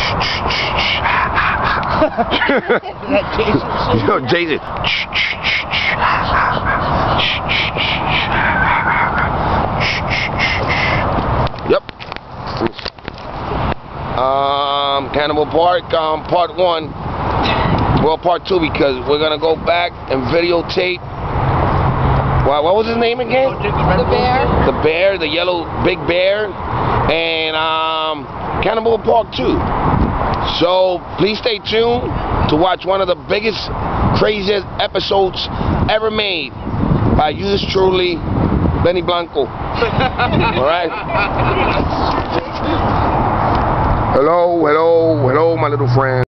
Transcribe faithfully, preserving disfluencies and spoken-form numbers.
Yo, Jason. Yep. Um, Cannibal Park, um, part one. Well, part two, because we're gonna go back and videotape. Wow, what was his name again? The bear. The bear, the yellow big bear, and um, Cannibal Park two. So please stay tuned to watch one of the biggest, craziest episodes ever made by yours truly, Benny Blanco. All right. Hello, hello, hello, my little friend.